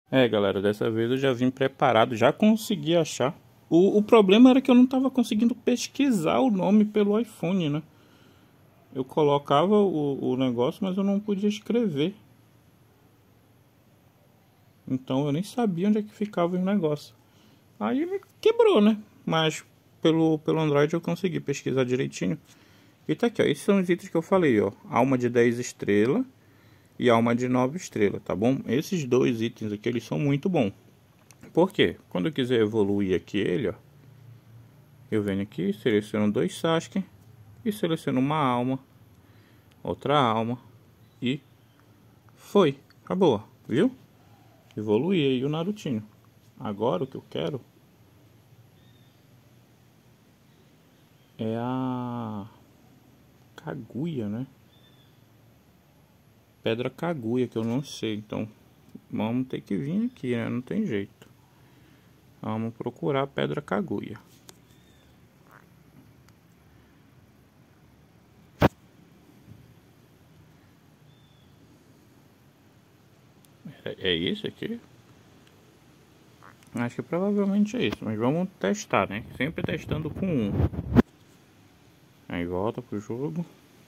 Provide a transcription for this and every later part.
Galera, dessa vez eu já vim preparado, já consegui achar. O problema era que eu não estava conseguindo pesquisar o nome pelo iPhone, né? Eu colocava o negócio, mas eu não podia escrever. Então eu nem sabia onde é que ficava o negócio. Aí me quebrou, né? Mas pelo Android eu consegui pesquisar direitinho. E tá aqui, ó. Esses são os itens que eu falei, ó. Alma de 10 estrelas e alma de 9 estrelas, tá bom? Esses dois itens aqui, eles são muito bons. Por quê? Quando eu quiser evoluir aqui ele, ó, eu venho aqui, seleciono dois Sasuke e seleciono uma alma, outra alma e foi, acabou, viu? Evoluí aí o Narutinho. Agora o que eu quero é a Kaguya, né? Pedra Kaguya, que eu não sei, então vamos ter que vir aqui, né? Não tem jeito. Vamos procurar a Pedra Kaguya. É isso aqui? Acho que provavelmente é isso, mas vamos testar, né? Sempre testando com um. Aí volta pro jogo.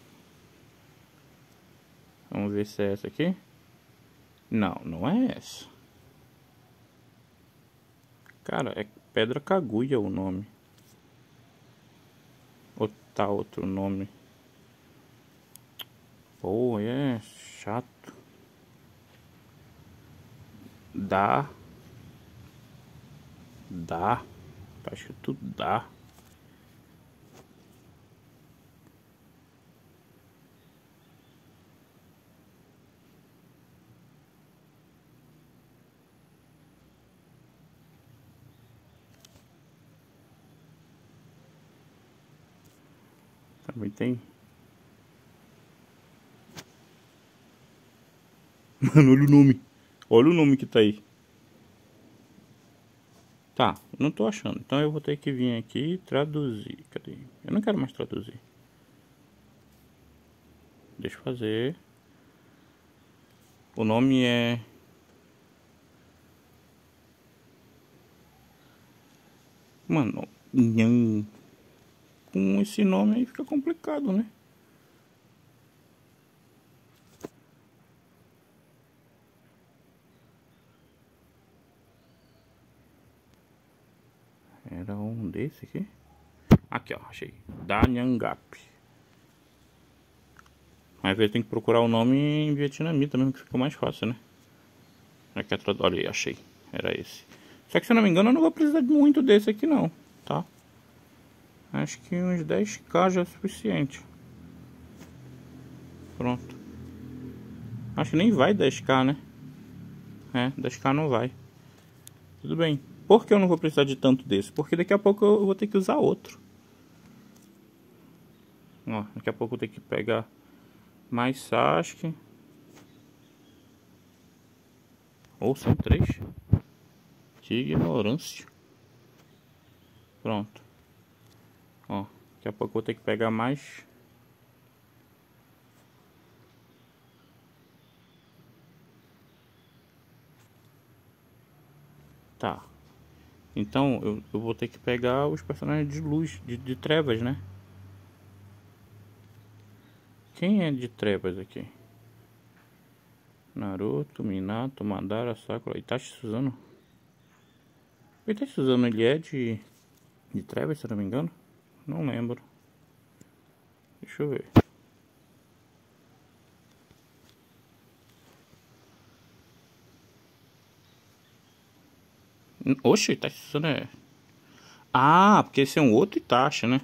Vamos ver se é essa aqui. Não, não é essa. Cara, é Pedra Kaguya o nome. Ou tá outro nome? Pô, é chato. Dá. Dá. Tá escrito dá. Também tem. Mano, olha o nome. Olha o nome que tá aí. Tá, não tô achando. Então eu vou ter que vir aqui e traduzir. Cadê? Eu não quero mais traduzir. Deixa eu fazer. O nome é. Mano, Nhan. Com esse nome aí fica complicado, né? Era um desse aqui. Aqui, ó, achei. Danyangap. Mas vezes tem que procurar o nome em vietnamita mesmo, que fica mais fácil, né? Aqui atrás, olha aí, achei. Era esse. Só que se eu não me engano, eu não vou precisar de muito desse aqui não, tá? Acho que uns 10k já é o suficiente. Pronto. Acho que nem vai 10k, né? 10k não vai. Tudo bem. Por que eu não vou precisar de tanto desse? Porque daqui a pouco eu vou ter que usar outro. Ó, daqui a pouco eu vou ter que pegar mais Sasuke. Ou são 3. Que ignorância. Pronto. Ó, daqui a pouco eu vou ter que pegar mais. Tá. Então eu vou ter que pegar os personagens de luz, de trevas, né? Quem é de trevas aqui? Naruto, Minato, Madara, Sakura, Itachi Suzano. O Itachi Suzano ele é de trevas, se eu não me engano? Não lembro. Deixa eu ver. Oxe, Itachi Suzano é... Ah, porque esse é um outro Itachi, né?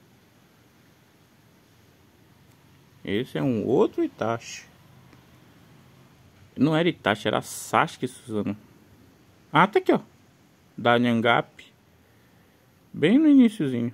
Esse é um outro Itachi. Não era Itachi, era Sasuke Suzano. Ah, tá aqui, ó. Da Nyangap. Bem no iniciozinho.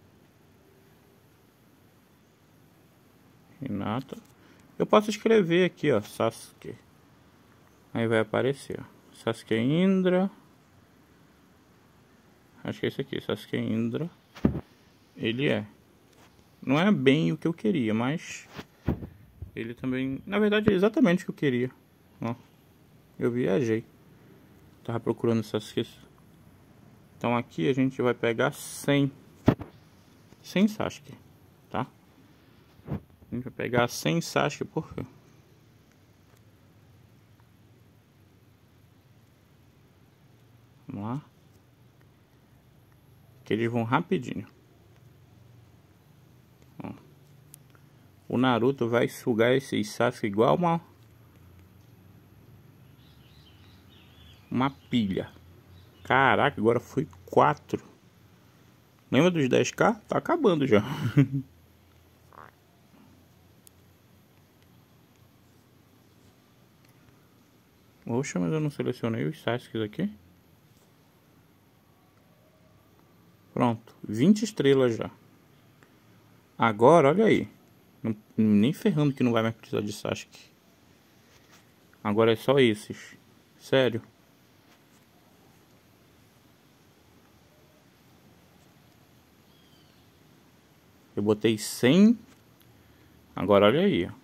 Renata. Eu posso escrever aqui, ó. Sasuke. Aí vai aparecer, ó. Sasuke Indra. Acho que é esse aqui, Sasuke Indra. Ele é. Não é bem o que eu queria, mas... Ele também... Na verdade é exatamente o que eu queria. Ó. Eu viajei. Tava procurando Sasuke. Então aqui a gente vai pegar 100 Sasuke, tá? A gente vai pegar 100 Sasuke por quê? Vamos lá. Que eles vão rapidinho. Ó. O Naruto vai sugar esses Sasuke igual uma pilha. Caraca, agora foi 4. Lembra dos 10k? Tá acabando já. Oxa, mas eu não selecionei os Sasuke aqui. Pronto, 20 estrelas já. Agora, olha aí. Nem ferrando que não vai mais precisar de Sasuke. Agora é só esses. Sério. Eu botei 100. Agora olha aí, ó.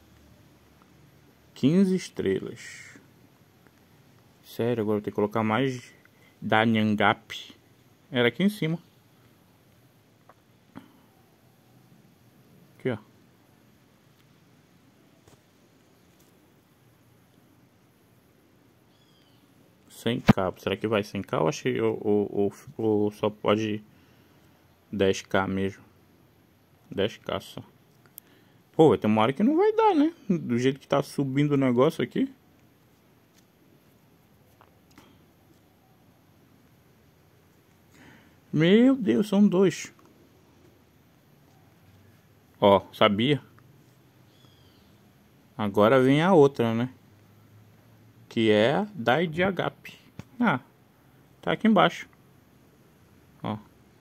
15 estrelas. Sério, agora eu tenho que colocar mais da Nyangap. Era aqui em cima. Aqui, ó. Sem cabo. Será que vai sem cabo? Eu achei ou só pode 10k mesmo. 10k só. Pô, vai ter uma hora que não vai dar, né? Do jeito que tá subindo o negócio aqui. Meu Deus, são 2. Ó, sabia? Agora vem a outra, né? Que é a Dai de Agape. Ah, tá aqui embaixo. Ó.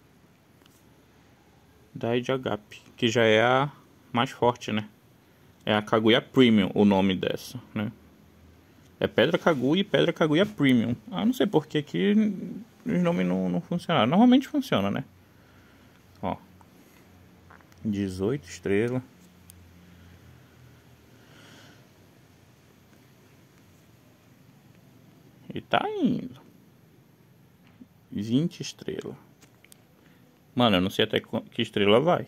Dai de Agape. Que já é a mais forte, né? É a Kaguya Premium o nome dessa, né? É Pedra Kaguya e Pedra Kaguya Premium. Ah, não sei porque aqui os nomes não funcionaram. Normalmente funciona, né? Ó. 18 estrelas. E tá indo. 20 estrelas. Mano, eu não sei até que estrela vai.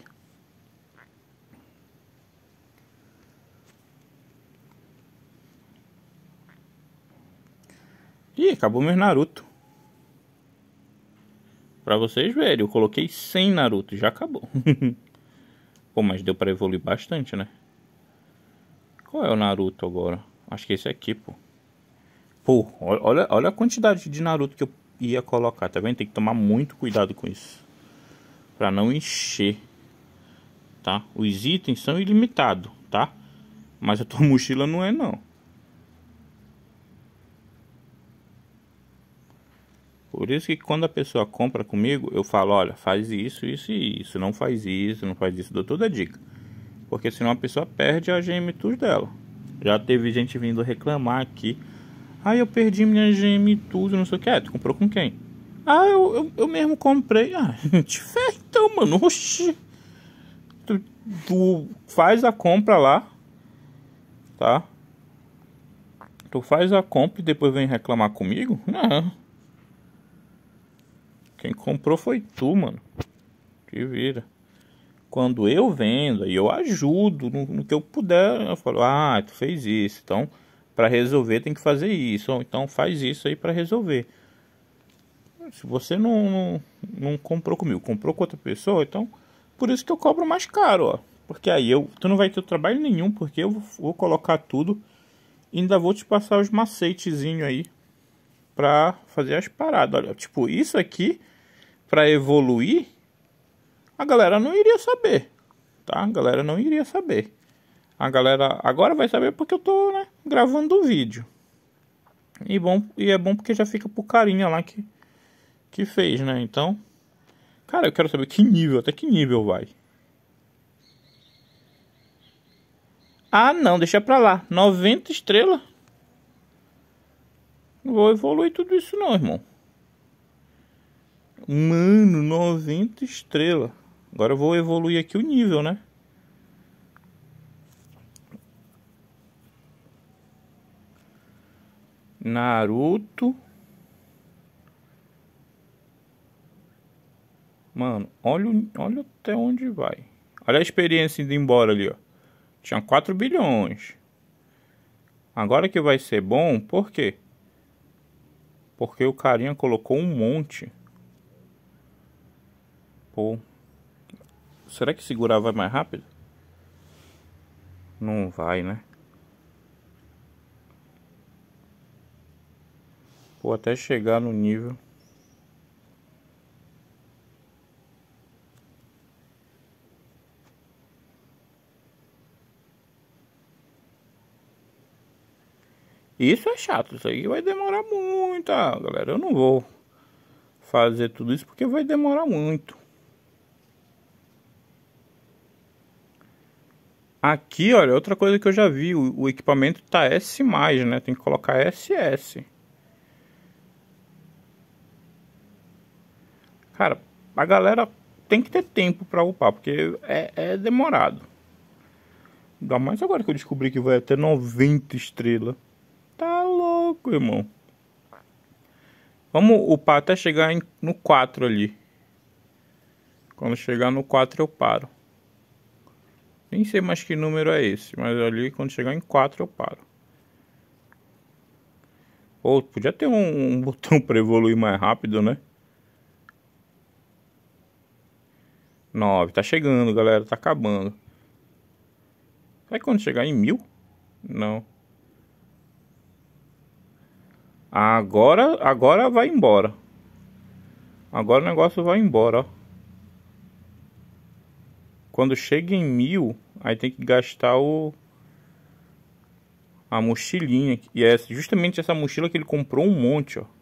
Ih, acabou meu Naruto. Pra vocês verem, eu coloquei 100 Naruto, já acabou. Pô, mas deu pra evoluir bastante, né? Qual é o Naruto agora? Acho que esse aqui, pô. Pô, olha a quantidade de Naruto que eu ia colocar, tá vendo? Tem que tomar muito cuidado com isso. Pra não encher, tá? Os itens são ilimitados, tá? Mas a tua mochila não é, não. Por isso que quando a pessoa compra comigo, eu falo, olha, faz isso, isso e isso. Não faz isso, não faz isso. Dou toda a dica. Porque senão a pessoa perde a GM Tools dela. Já teve gente vindo reclamar aqui. Ah, eu perdi minha GM Tools, não sei o que. É, tu comprou com quem? Ah, eu mesmo comprei. Ah, te ferra então, mano. Oxi. Tu faz a compra lá. Tá? Tu faz a compra e depois vem reclamar comigo? Não. Quem comprou foi tu, mano. Te vira. Quando eu vendo, aí eu ajudo no que eu puder. Eu falo, ah, tu fez isso. Então, para resolver tem que fazer isso. Então faz isso aí para resolver. Se você não comprou comigo, comprou com outra pessoa, então por isso que eu cobro mais caro, ó. Porque aí tu não vai ter trabalho nenhum, porque eu vou colocar tudo e ainda vou te passar os macetezinhos aí pra fazer as paradas. Olha, tipo, isso aqui pra evoluir, a galera não iria saber, tá? A galera não iria saber. A galera agora vai saber porque eu tô, né, gravando o vídeo. E é bom porque já fica pro carinha lá que fez, né? Então, cara, eu quero saber que nível, até que nível vai. Ah, não, deixa pra lá. 90 estrelas. Não vou evoluir tudo isso não, irmão. Mano, 90 estrelas. Agora eu vou evoluir aqui o nível, né? Naruto. Mano, olha até onde vai. Olha a experiência indo embora ali, ó. Tinha 4 bilhões. Agora que vai ser bom, por quê? Porque o carinha colocou um monte. Pô. Será que segurar vai mais rápido? Não vai, né? Pô, até chegar no nível. Isso é chato, isso aí vai demorar muito, galera. Eu não vou fazer tudo isso porque vai demorar muito. Aqui, olha, outra coisa que eu já vi, o equipamento tá S+, né? Tem que colocar SS. Cara, a galera tem que ter tempo pra upar, porque é demorado. Ainda mais agora que eu descobri que vai até 90 estrelas. Tá louco, irmão. Vamos upar até chegar no 4 ali. Quando chegar no 4 eu paro. Nem sei mais que número é esse, mas ali quando chegar em 4 eu paro. Ou podia ter um botão para evoluir mais rápido, né? 9, tá chegando, galera, tá acabando. Vai quando chegar em 1000? Não. Agora vai embora. Agora o negócio vai embora, ó. Quando chega em 1000, aí tem que gastar a mochilinha. E é justamente essa mochila que ele comprou um monte, ó.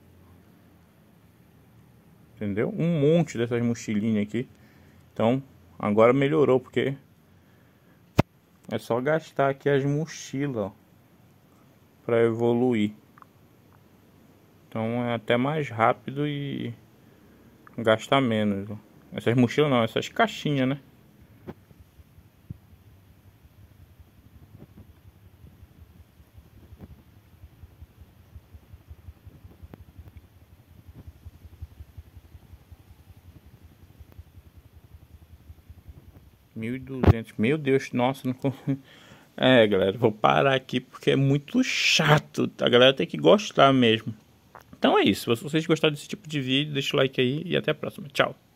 Entendeu? Um monte dessas mochilinhas aqui. Então, agora melhorou, porque é só gastar aqui as mochilas, ó, pra evoluir. Então é até mais rápido e gasta menos, ó. Essas mochilas não, essas caixinhas, né? R$ 1.200. Meu Deus, nossa, não... É, galera, vou parar aqui porque é muito chato. A galera tem que gostar mesmo. Então é isso. Se vocês gostaram desse tipo de vídeo, deixa o like aí e até a próxima. Tchau.